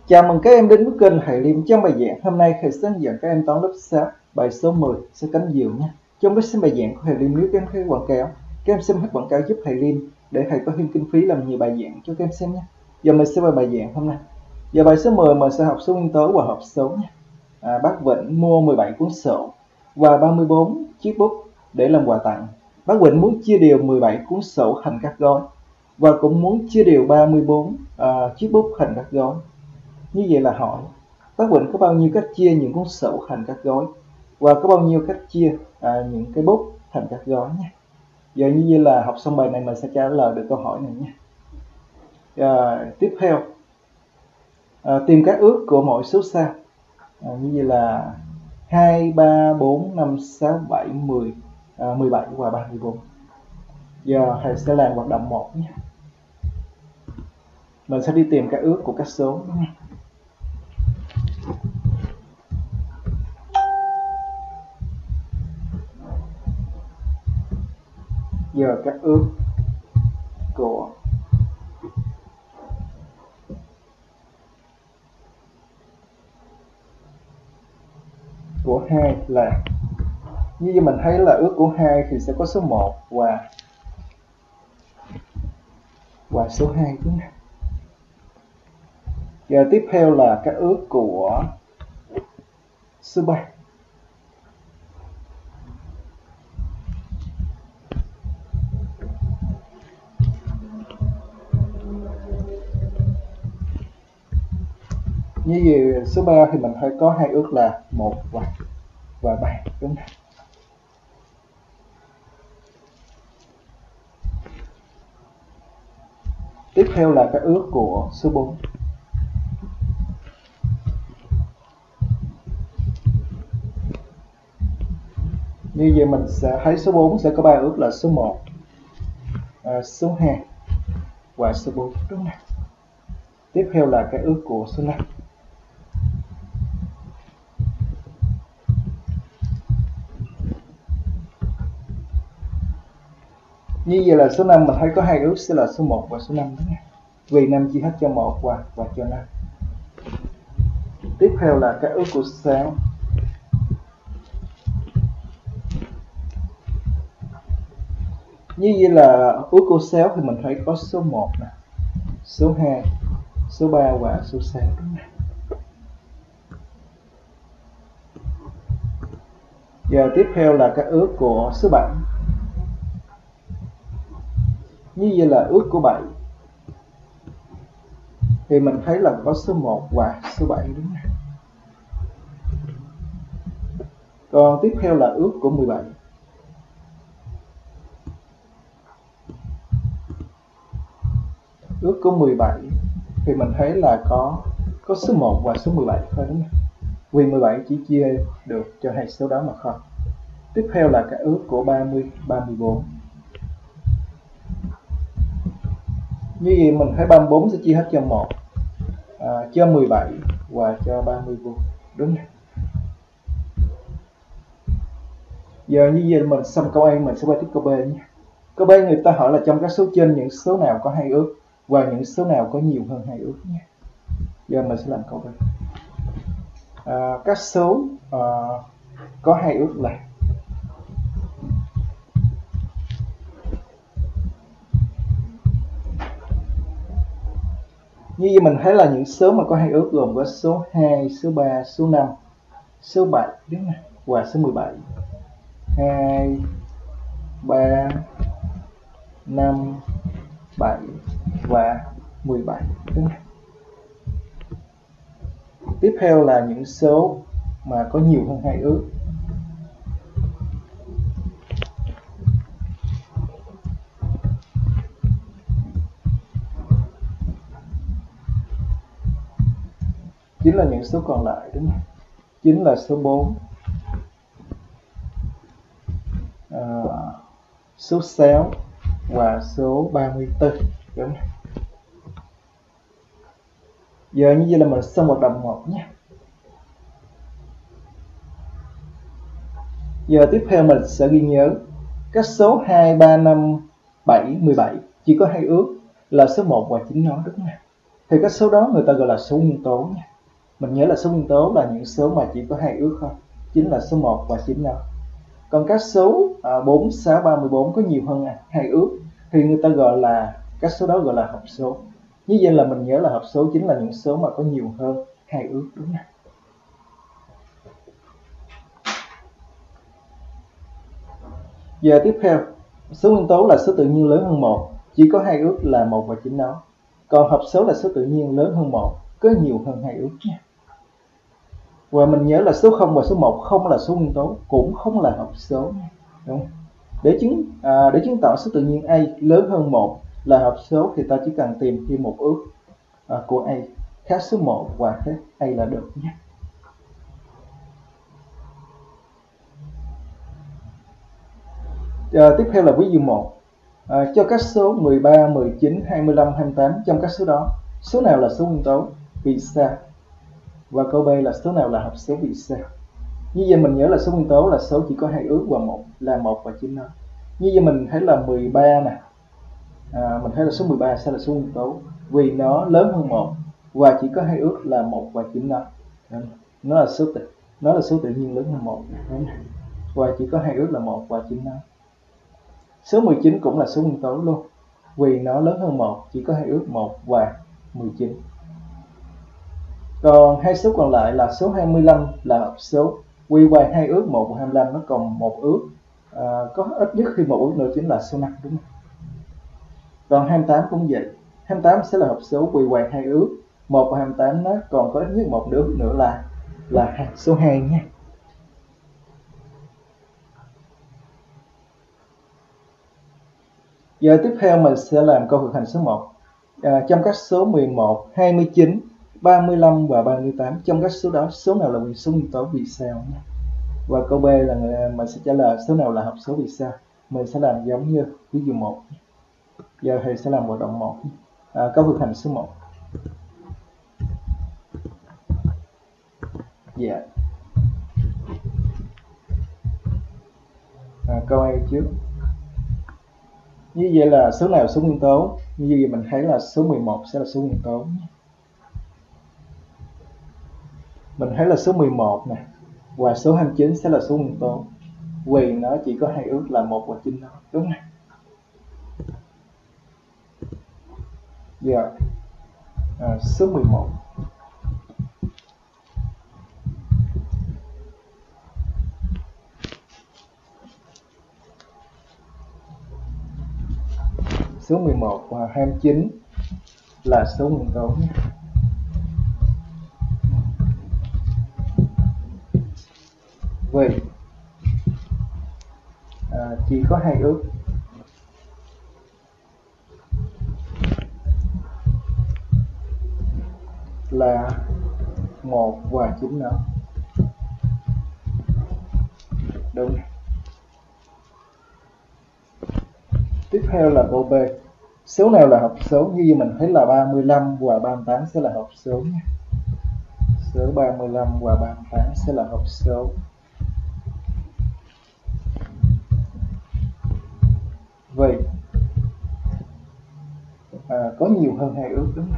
Chào mừng các em đến với kênh Thầy Liêm. Trong bài giảng hôm nay thầy sẽ hướng dẫn các em toán lớp 6 bài số 10 số cánh diều nha. Trong cái bài giảng của thầy Liêm, nếu các em thấy quảng cáo, các em xem hết quảng cáo giúp thầy Liêm để thầy có thêm kinh phí làm nhiều bài giảng cho các em xem nhé. Giờ mình sẽ vào bài giảng hôm nay. Giờ bài số 10 mình sẽ học số nguyên tố và học số nha. Bác Vịnh mua 17 cuốn sổ và 34 chiếc bút để làm quà tặng. Bác Vịnh muốn chia đều 17 cuốn sổ thành các gói và cũng muốn chia đều 34 chiếc bút thành các gói. Như vậy là hỏi bác Vịnh có bao nhiêu cách chia những cuốn sổ thành các gói và có bao nhiêu cách chia những cái bút thành các gói nhé. Giờ như vậy là học xong bài này mình sẽ trả lời được câu hỏi này nhé. Tiếp theo tìm các ước của mỗi số sao. Như vậy là 2, 3, 4, 5, 6, 7, 10, 17 và 34. Giờ thầy sẽ làm hoạt động 1 nhé. Mình sẽ đi tìm các ước của các số đúng không? Giờ các ước của 2 là như mình thấy là ước của 2 thì sẽ có số 1 và số 2 đúng không? Giờ tiếp theo là các ước của số 3. Như vậy số 3 thì mình thấy có hai ước là 1 và 3 đúng không? Tiếp theo là các ước của số 4. Như vậy mình sẽ thấy số 4 sẽ có 3 ước là số 1, số 2 và số 4 đúng không? Tiếp theo là các ước của số 5. Như vậy là số 5 mình thấy có hai ước sẽ là số 1 và số 5 đúng không? Vì 5 chia hết cho 1 và cho 5. Tiếp theo là các ước của 6. Như vậy là ước của 6 thì mình thấy có số 1 nè, số 2, số 3 và số 6 đúng không? Giờ tiếp theo là các ước của số 7. Như vậy là ước của 7 thì mình thấy là có số 1 và số 7 đúng không? Còn tiếp theo là ước của 17. Ước của 17 thì mình thấy là có số 1 và số 17 thôi đúng không? Vì 17 chỉ chia được cho hai số đó mà không. Tiếp theo là các ước của 30, 34. Như vậy mình thấy 34 sẽ chia hết cho 1, cho 17 và cho 34 đúng không? Giờ như vậy mình xong câu A, mình sẽ qua tiếp câu B nhé. Câu B người ta hỏi là trong các số trên những số nào có hai ước và những số nào có nhiều hơn hai ước nhé. Giờ mình sẽ làm câu B. Các số có hai ước là như vậy mình thấy là những số mà có hai ước gồm có số 2, số 3, số 5, số 7 đúng không? Và số 17. 2, 3, 5, 7 và 17 đúng không? Tiếp theo là những số mà có nhiều hơn hai ước. Chính là những số còn lại đúng không? Chính là số 4, số 6 và số 34 đúng không? Giờ như vậy là mình xong hoạt động 1 nhé. Giờ tiếp theo mình sẽ ghi nhớ các số 2, 3, 5, 7, 17 chỉ có hai ước là số 1 và chính nó đúng không? thì các số đó người ta gọi là số nguyên tố nha. Mình nhớ là số nguyên tố là những số mà chỉ có 2 ước thôi, chính là số 1 và 95. Còn các số 4, 6, 34 có nhiều hơn 2 ước thì người ta gọi là, các số đó gọi là hợp số. Như vậy là mình nhớ là hợp số chính là những số mà có nhiều hơn 2 ước, đúng không? Giờ tiếp theo, số nguyên tố là số tự nhiên lớn hơn 1, chỉ có 2 ước là 1 và chính nó. Còn hợp số là số tự nhiên lớn hơn 1, có nhiều hơn 2 ước nha. Và mình nhớ là số 0 và số 1 không là số nguyên tố, cũng không là hợp số nha. Đúng không? Để chứng tỏ số tự nhiên A lớn hơn 1 là hợp số thì ta chỉ cần tìm thêm một ước của A khác số 1 và khác A là được nhé. Tiếp theo là ví dụ 1. Cho các số 13, 19, 25, 28, trong các số đó, số nào là số nguyên tố, vì sao? Và câu B là số nào là hợp số, vì sao? Như vậy mình nhớ là số nguyên tố là số chỉ có 2 ước và 1 là 1 và chính nó. Như vậy mình thấy là 13 nè. Mình thấy là số 13 sẽ là số nguyên tố vì nó lớn hơn 1 và chỉ có 2 ước là 1 và chính nó. Nó là số tự nhiên lớn hơn 1 và chỉ có 2 ước là 1 và chính nó. Số 19 cũng là số nguyên tố luôn vì nó lớn hơn 1, chỉ có 2 ước 1 và 19. Còn hai số còn lại là số 25 là hợp số vì ngoài 2 ước 1 và 25 nó còn một ước, có ít nhất khi một ước nữa chính là số 5, đúng không? Còn 28 cũng vậy, 28 sẽ là hợp số vì ngoài 2 ước 1 và 28 nó còn có ít nhất một ước nữa là số 2 nha. Giờ tiếp theo mình sẽ làm câu thực hành số 1. Trong các số 11, 29, 35 và 38, trong các số đó, số nào là số nguyên tố, vì sao nhé. Và câu B là mình sẽ trả lời số nào là hợp số, vì sao. Mình sẽ làm giống như ví dụ 1. Giờ thầy sẽ làm hoạt động 1. Câu thực hành số 1. Dạ. Câu A trước. Như vậy là số nào số nguyên tố? Như vậy mình thấy là số 11 sẽ là số nguyên tố. Mình thấy là số 11 nè và số 29 sẽ là số nguyên tố vì nó chỉ có 2 ước là 1 và chính nó, đúng không? Giờ số 11. Số 11 và 29 là số nguyên tố nhé. Vì chỉ có 2 ước là 1 và chính nó, đúng. Tiếp theo là câu B. Số nào là hợp số? Như vậy mình thấy là 35 và 38 sẽ là hợp số nhé. Số 35 và 38 sẽ là hợp số. Vì có nhiều hơn 2 ước, đúng không?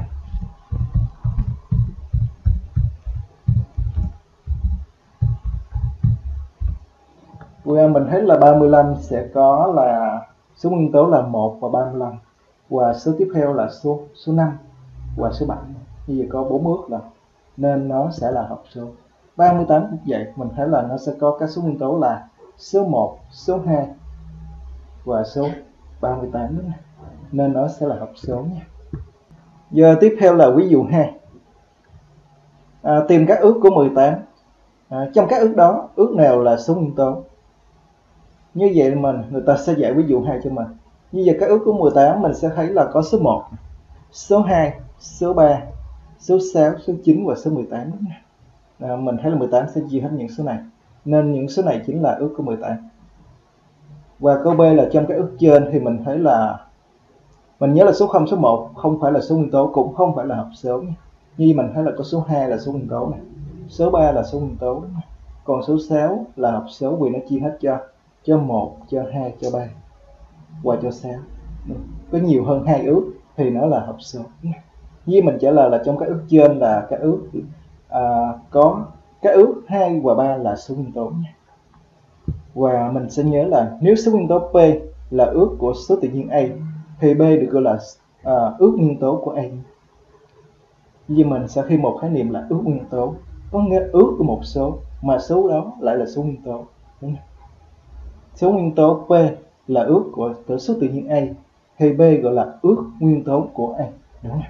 Mình thấy là 35 sẽ có là số nguyên tố là 1 và 35 và số tiếp theo là số 5 và số 7. Như vậy có 4 ước rồi nên nó sẽ là hợp số. 38 cũng vậy, mình thấy là nó sẽ có các số nguyên tố là số 1, số 2 và số 38, đúng không? Nên nó sẽ là hợp số nha. Giờ tiếp theo là ví dụ 2. Tìm các ước của 18. Trong các ước đó, ước nào là số nguyên tố? Như vậy người ta sẽ giải ví dụ 2 cho mình. Như vậy các ước của 18 mình sẽ thấy là có số 1, số 2, số 3, số 6, số 9 và số 18, đúng không? Mình thấy là 18 sẽ chia hết những số này, nên những số này chính là ước của 18. Và câu B là trong các ước trên thì mình thấy là mình nhớ là số 0, số 1 không phải là số nguyên tố, cũng không phải là hợp số. Như mình thấy là có số 2 là số nguyên tố này, số 3 là số nguyên tố, đúng không? Còn số 6 là hợp số vì nó chia hết cho 1, cho 2, cho 3 và cho 6. Có nhiều hơn 2 ước thì nó là hợp số. Như mình trả lời là trong các ước trên là các ước có các ước 2 và 3 là số nguyên tố nha. Và mình sẽ nhớ là nếu số nguyên tố P là ước của số tự nhiên A thì B được gọi là ước nguyên tố của A. Vì mình sẽ khi một khái niệm là ước nguyên tố, có nghĩa ước của một số mà số đó lại là số nguyên tố, đúng không? Số nguyên tố P là ước của số tự nhiên A thì B gọi là ước nguyên tố của A, đúng không?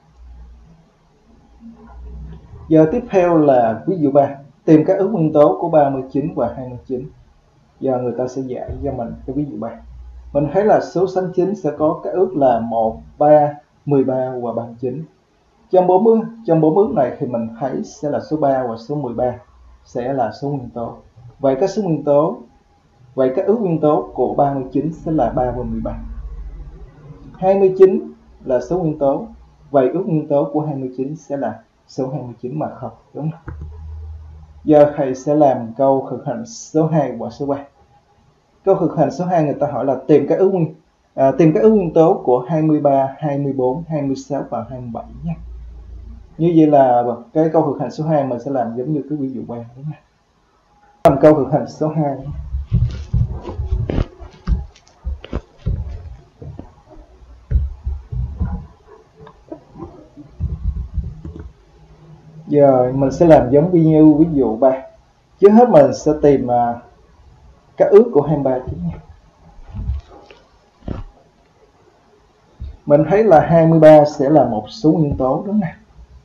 Giờ tiếp theo là ví dụ 3, tìm các ước nguyên tố của 39 và 29. Giờ người ta sẽ dạy cho mình cái ví dụ 3. Mình thấy là số 69 sẽ có các ước là 1, 3, 13 và 39. Trong bốn ước này thì mình thấy sẽ là số 3 và số 13 sẽ là số nguyên tố. Vậy các ước nguyên tố của 39 sẽ là 3 và 13. 29 là số nguyên tố. Vậy ước nguyên tố của 29 sẽ là số 29 mà không, đúng không? Giờ thầy sẽ làm câu thực hành số 2 và số 3. Câu thực hành số 2 người ta hỏi là tìm các ước nguyên tố của 23, 24, 26 và 27 nhé. Như vậy là cái câu thực hành số 2 mình sẽ làm giống như cái ví dụ 3, đúng không? Làm câu thực hành số 2. Giờ mình sẽ làm giống như ví dụ 3. Trước hết mình sẽ tìm các ước của 23 trước nha. Mình thấy là 23 sẽ là một số nguyên tố, đúng không?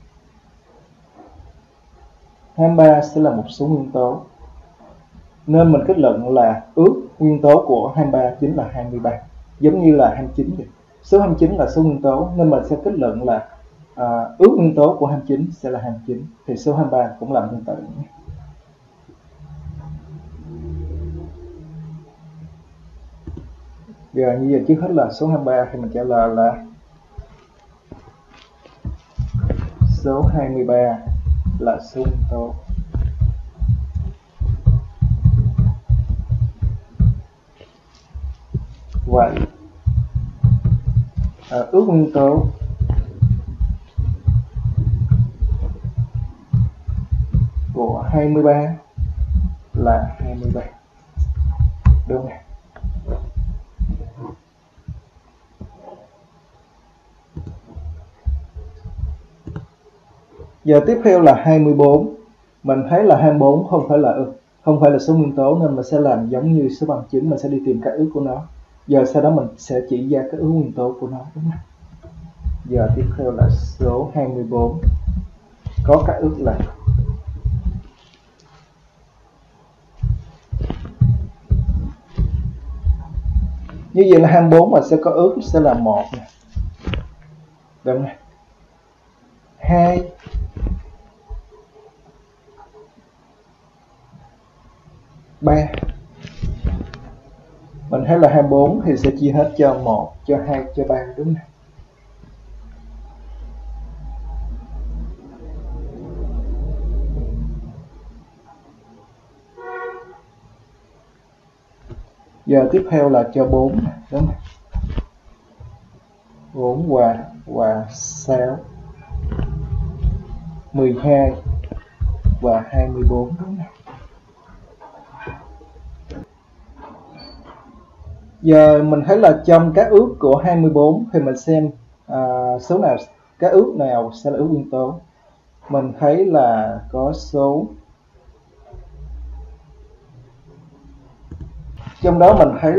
23 sẽ là một số nguyên tố. Nên mình kết luận là ước nguyên tố của 23 chính là 23. Giống như là 29 vậy. Số 29 là số nguyên tố nên mình sẽ kết luận là ước nguyên tố của 29 sẽ là 29. Thì số 23 cũng làm tương tự nhé. Giờ như vậy trước hết là số 23 thì mình trả lời là số 23 là số nguyên tố. Vậy ước nguyên tố của 23 là 23, đúng không? Giờ tiếp theo là 24. Mình thấy là 24 không phải là số nguyên tố nên mình sẽ làm giống như số bằng chứng, mình sẽ đi tìm các ước của nó. Giờ sau đó mình sẽ chỉ ra các ước nguyên tố của nó, đúng không? Giờ tiếp theo là số 24 có các ước là như vậy là 24 mà sẽ có ước sẽ là 1 nè, đúng không? 2, 3. Mình thấy là 24 thì sẽ chia hết cho 1, cho 2, cho 3, đúng không? Giờ tiếp theo là cho 4, đúng không? 4 và 6, 12 và 24, đúng không? Giờ mình thấy là trong các ước của 24 thì mình xem số nào, các ước nào sẽ là ước nguyên tố. Mình thấy là có số, trong đó mình thấy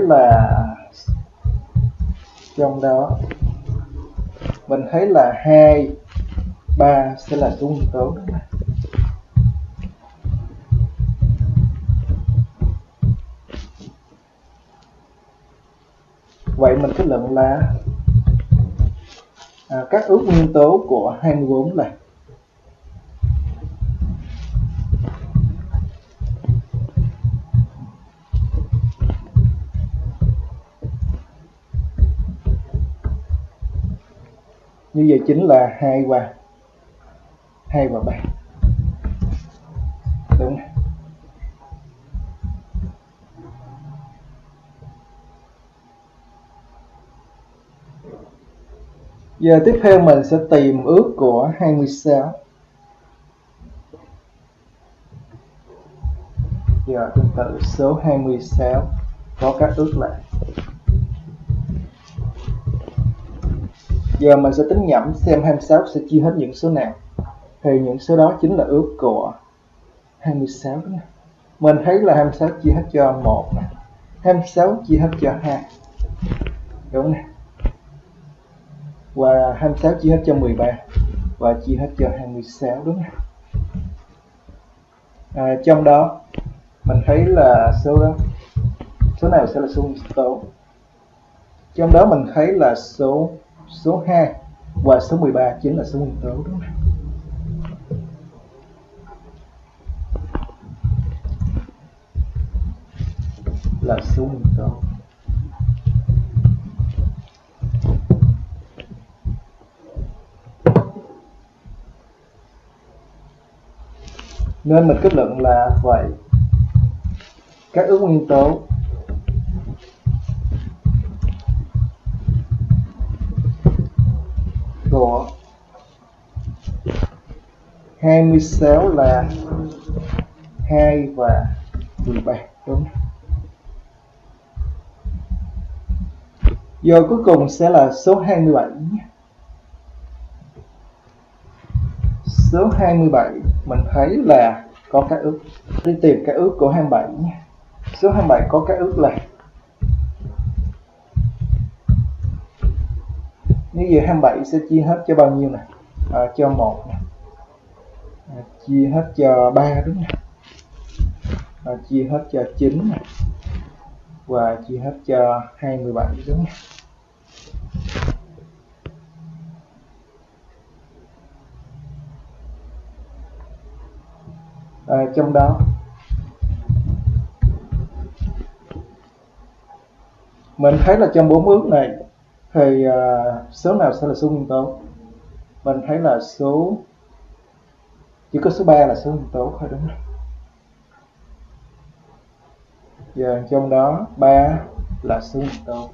là 2, 3 sẽ là số nguyên tố, đúng không? Vậy mình kết luận là các ước nguyên tố của 24 là như vậy chính là 2 và 3, đúng không? Giờ tiếp theo mình sẽ tìm ước của 26. Giờ tương tự số 26 có các ước là. Giờ mình sẽ tính nhẩm xem 26 sẽ chia hết những số nào. Thì những số đó chính là ước của 26 đó. Mình thấy là 26 chia hết cho 1 nè, 26 chia hết cho 2, đúng nè, và 26 chia hết cho 13 và chia hết cho 26, đúng nè. Trong đó mình thấy là số nào sẽ là số nguyên tố. Trong đó mình thấy là số 2 và số 13 chính là số nguyên tố, đúng không? Là số nguyên tố. Nên mình kết luận là vậy. Các ước nguyên tố của 26 là 2 và 13, đúng. Giờ cuối cùng sẽ là số 27 nhé. Số 27 mình thấy là có các ước. Đi tìm các ước của 27 nhé. Số 27 có các ước là, như vậy 27 sẽ chia hết cho bao nhiêu nè? Cho 1 nè, chia hết cho 3, đúng không? Chia hết cho 9 nè, và chia hết cho 27, đúng không? Trong đó mình thấy là trong 4 ước này thì số nào sẽ là số nguyên tố? Mình thấy là chỉ có số 3 là số nguyên tố thôi, đúng không? Giờ trong đó 3 là số nguyên tố.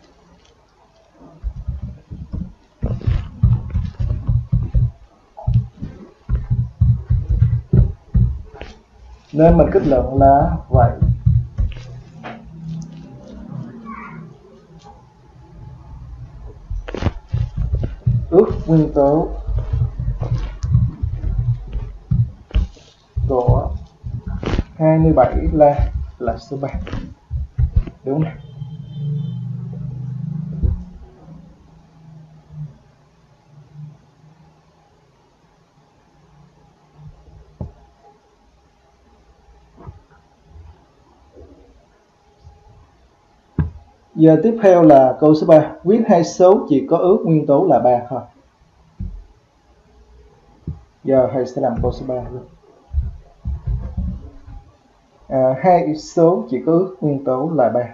Nên mình kết luận là vậy. Ước nguyên tố của 27 là số 3, đúng không? Giờ tiếp theo là câu số 3. Viết hai số chỉ có ước nguyên tố là 3 thôi. Giờ thầy sẽ làm câu số 3 luôn. Hai số chỉ có ước nguyên tố là 3.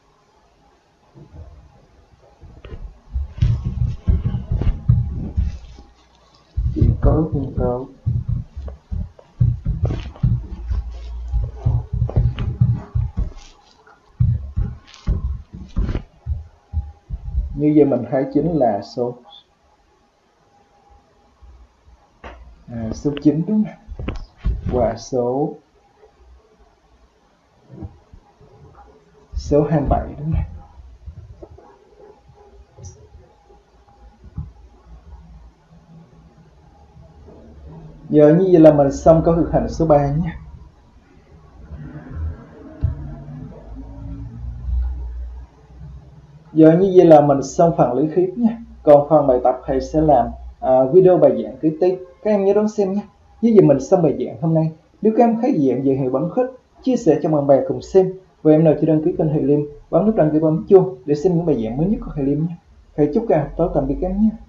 Chỉ có ước nguyên tố như vậy mình thấy chính là số 9, đúng không? Và số 27, đúng không? Giờ như vậy là mình xong câu thực hành số 3 nhé. Giờ như vậy là mình xong phần lý thuyết nhé. Còn phần bài tập thầy sẽ làm video bài giảng kế tiếp. Các em nhớ đón xem nhé. Như vậy mình xong bài giảng hôm nay. Nếu các em thấy giảng dạy thầy bấm thích, chia sẻ cho bạn bè cùng xem. Và em nào chưa đăng ký kênh Thầy Liêm, bấm nút đăng ký bấm chuông để xem những bài giảng mới nhất của Thầy Liêm nhé. Thầy chúc các em tốt, tạm biệt các em nhé.